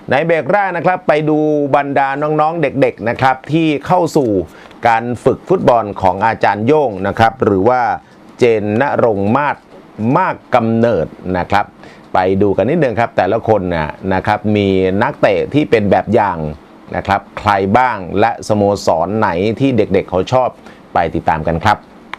ในเบรกแรกนะครับไปดูบรรดาน้องๆเด็กๆนะครับที่เข้าสู่การฝึกฟุตบอลของอาจารย์โย่งนะครับหรือว่าเจนณรงค์มากกำเนิดนะครับไปดูกันนิดนึงครับแต่ละคนนะครับมีนักเตะที่เป็นแบบอย่างนะครับใครบ้างและสโมสรไหนที่เด็กๆเขาชอบไปติดตามกันครับ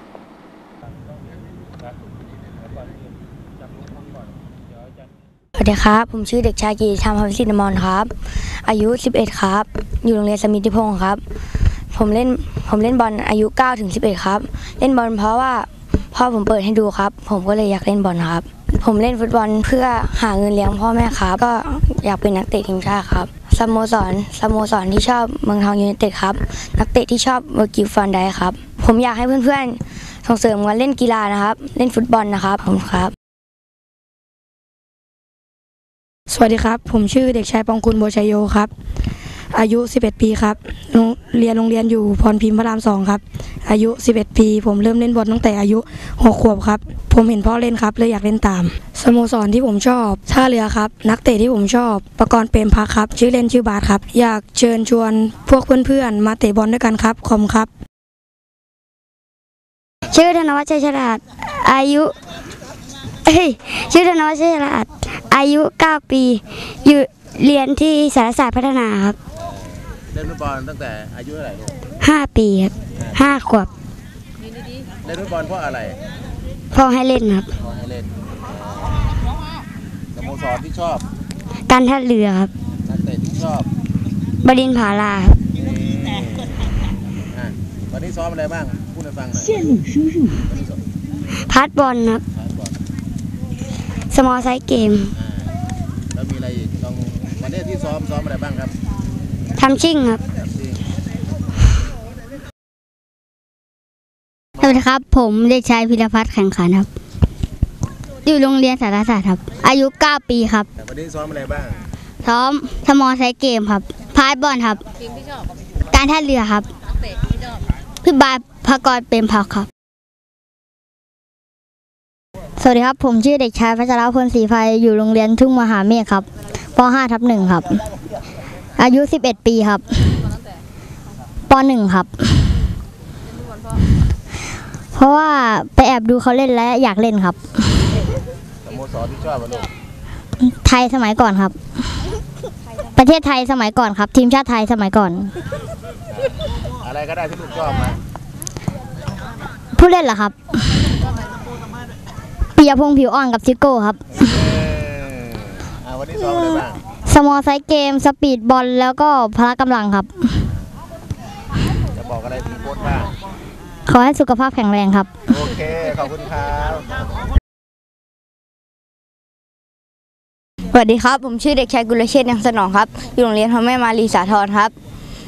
สวัสดีครับผมชื่อเด็กชายกีธรรมวิสิทธิ์มรครับอายุ11ครับอยู่โรงเรียนสมิติพงศ์ครับผมเล่นบอลอายุ9 ถึง 11ครับเล่นบอลเพราะว่าพ่อผมเปิดให้ดูครับผมก็เลยอยากเล่นบอลครับผมเล่นฟุตบอลเพื่อหาเงินเลี้ยงพ่อแม่ครับก็อยากเป็นนักเตะทีมชาติครับสโมสรที่ชอบเมืองทองยูไนเต็ดครับนักเตะที่ชอบเวอร์กิลฟันไดครับผมอยากให้เพื่อนๆส่งเสริมการเล่นกีฬานะครับเล่นฟุตบอลนะครับผมครับสวัสดีครับผมชื่อเด็กชายปองคุณโบชัยโยครับอายุ11ปีครับโรงเรียนอยู่พรพิมพ์พระราม2ครับอายุ11ปีผมเริ่มเล่นบอลตั้งแต่อายุ6 ขวบครับผมเห็นพ่อเล่นครับเลยอยากเล่นตามสโมสรที่ผมชอบท่าเรือครับนักเตะที่ผมชอบประกรณ์เปรมพักครับชื่อเล่นชื่อบาสครับอยากเชิญชวนพวกเพื่อนๆมาเตะบอลด้วยกันครับขอบคุณครับชื่อธนวัชชัยฉลาดชื่อธนวัชชัยฉลาดอายุ9 ปีอยู่เรียนที่สารศาสตร์พัฒนาครับเล่นฟุตบอลตั้งแต่อายุเท่าไหร่ลูก 5 ปีครับ5 ขวบเล่นฟุตบอลเพราะอะไรพ่อให้เล่นครับพ่อให้เล่นสโมสรที่ชอบการท่าเรือครับนักเตะที่ชอบบดินทร์ผาลาครับวันนี้ซ้อมอะไรบ้างพูดให้ฟังหน่อยพัดบอลครับสมอลไซส์เกมแล้วมีอะไรอีกต้องวันนี้ที่ซ้อมอะไรบ้างครับทำชิ่งครับสวัสดีครับผมเด็กชายพิรพัฒน์แข่งขันครับอยู่โรงเรียนสารศาสตร์ครับอายุ9 ปีครับวันนี้ซ้อมอะไรบ้างซ้อมสมอลไซส์เกมครับพาสบอลครับการท่าเรือครับพี่บายภกรเปรมพักครับสวัสดีครับผมชื่อเด็กชายพัชรพลศรีไฟอยู่โรงเรียนทุ่งมหาเมฆครับป.5/1 ครับอายุ11 ปีครับป.1 ครับเพราะว่าไปแอบดูเขาเล่นและอยากเล่นครับสโมสรที่ชอบลูกไทยสมัยก่อนครับประเทศไทยสมัยก่อนครับทีมชาติไทยสมัยก่อนอะไรก็ได้ที่ลูกชอบมาผู้เล่นเหรอครับปิยพงษ์ผิวอ่อนกับซิโก้ครับวันนี้ซ้อมอะไรบ้างสมอลไซส์เกมสปีดบอลแล้วก็พละกำลังครับจะบอกอะไรถึงโค้ชบ้างขอให้สุขภาพแข็งแรงครับโอเคขอบคุณครับสวัสดีครับผมชื่อเด็กชายกุลเชษฐ์ยังสนองครับอยู่โรงเรียนพระแม่มารีสาธรครับ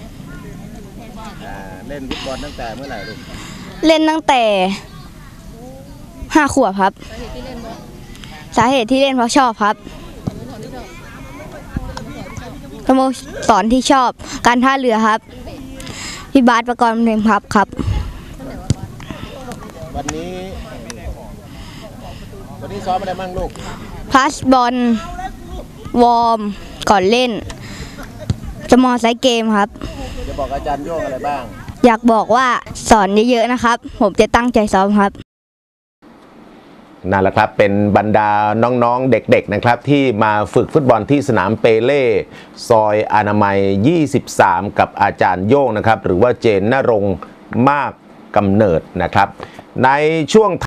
เล่นฟุตบอลตั้งแต่เมื่อไหร่ลูกเล่นตั้งแต่5 ขวบครับสาเหตุที่เล่นเพราะชอบครับสโมสรที่ชอบการท่าเรือครับพี่บาสประกรณ์เปรมพักครับวันนี้ซ้อมอะไรบ้างลูกพาสบอลวอร์มก่อนเล่นสมอลไซส์เกมครับจะบอกอาจารย์โย่งอะไรบ้างอยากบอกว่าสอนเยอะๆนะครับผมจะตั้งใจซ้อมครับนั่นแหละครับเป็นบรรดาน้องๆเด็กๆนะครับที่มาฝึกฟุตบอลที่สนามเปเล่ซอยอนามัย23กับอาจารย์โย่งนะครับหรือว่าเจนณรงค์มากกำเนิดนะครับในช่วง